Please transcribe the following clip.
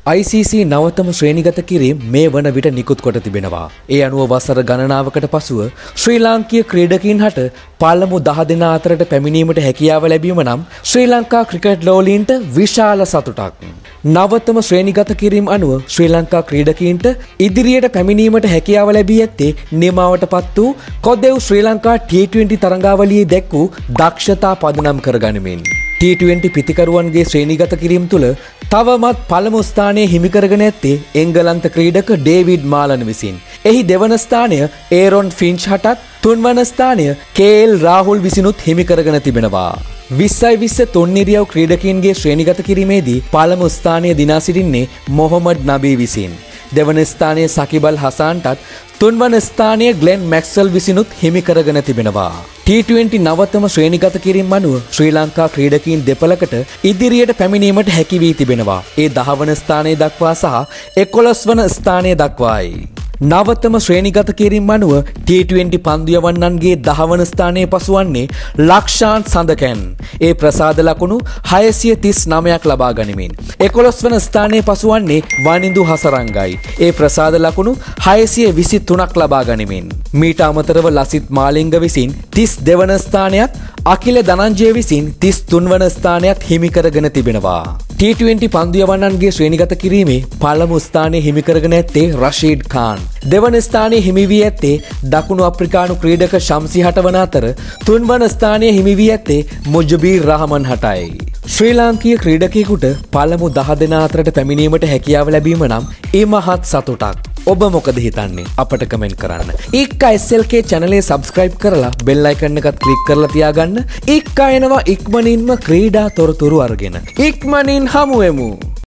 ICC නවතම ශ්‍රේණිගත කිරීම මේ වන විට නිකුත් කොට තිබෙනවා. ඒ අනුව වසර ගණනාවකට පසුව ශ්‍රී ලාංකීය ක්‍රීඩකයින් හට පළමු 10 දෙනා අතරට පැමිණීමට හැකියාව ලැබීම නම් ශ්‍රී ලංකා ක්‍රිකට් ලෝලීන්ට විශාල සතුටක්. නවතම ශ්‍රේණිගත කිරීම අනුව ශ්‍රී ලංකා ක්‍රීඩකයින්ට ඉදිරියට පැමිණීමට හැකියාව ලැබී ඇත්තේ නිමාවටපත් වූ කොදෙව් ශ්‍රී ලංකා T20 තරඟාවලියේ දැක් වූ දක්ෂතා පදනම් කරගනිමින්. T20 පිතිකරුවන්ගේ ශ්‍රේණිගත කිරීම තුළ තවමත් පළමු ස්ථානය හිමි කරගෙන ඇත්තේ එංගලන්ත ක්‍රීඩක ඩේවිඩ් මාලන් විසින්. එහි දෙවන ස්ථානය ඒරොන් ෆින්ච් හටත් තුන්වන ස්ථානය KL රාහුල් විසිනුත් හිමි කරගෙන තිබෙනවා. 2020 තුන්නිරියව් ක්‍රීඩකයින්ගේ ශ්‍රේණිගත කිරීමේදී පළමු ස්ථානය දිනා සිටින්නේ මොහොමඩ් නබී විසින්. දෙවන ස්ථානයේ සකිබල් හසාන්ටත් තුන්වන ස්ථානයේ ග්ලෙන් මැක්ස්වෙල් විසිනුත් හිමි කරගෙන තිබෙනවා. T20 නවතම ශ්‍රේණිගත කිරීම අනුව ශ්‍රී ලංකා ක්‍රීඩකයින් දෙපළකට ඉදිරියට පැමිණීමට හැකි වී තිබෙනවා. ඒ 10 වන ස්ථානය දක්වා සහ 11 වන ස්ථානය දක්වායි. නවතම ශ්‍රේණිගත කිරීම අනුව T20 පන්දු යවන්නන්ගේ 10 වන ස්ථානයේ පසුවන්නේ ලක්ෂාන් සඳකැන්. ඒ ප්‍රසාද ලකුණු 639ක් ලබා ගනිමින් 11 වන ස්ථානයේ පසුවන්නේ වනිඳු හසරංගයි. ඒ ප්‍රසාද ලකුණු 623ක් ලබා ගනිමින් මීට අමතරව ලසිත් මාලිංග විසින් 32 වන ස්ථානයත් අකිල ධනංජය විසින් 33 වන ස්ථානයත් හිමි කරගෙන තිබෙනවා. T20 පන්දු යවන්නන්ගේ ශ්‍රේණිගත කිරීමේ පළමු ස්ථානය හිමි කරගෙන ඇත්තේ රෂීඩ් ખાન. දෙවන ස්ථානයේ හිමි වී ඇත්තේ දකුණු අප්‍රිකානු ක්‍රීඩක ශම්සි හට වන අතර තුන්වන ස්ථානයේ හිමි වී ඇත්තේ මුජබීර් රහමන් හටයි. ශ්‍රී ලාංකීය ක්‍රීඩකයෙකුට පළමු 10 දෙනා අතරට පැමිණීමට හැකියාව ලැබීම නම් ඉමහත් සතුටක්. ඔබ මොකද හිතන්නේ? අපට කමෙන්ට් කරන්න. ඉක්කා SLK channel එක subscribe කරලා bell icon එකත් click කරලා තියාගන්න. ඉක්කා එනවා ඉක්මනින්ම ක්‍රීඩා තොරතුරු අරගෙන. ඉක්මනින් හමු වෙමු.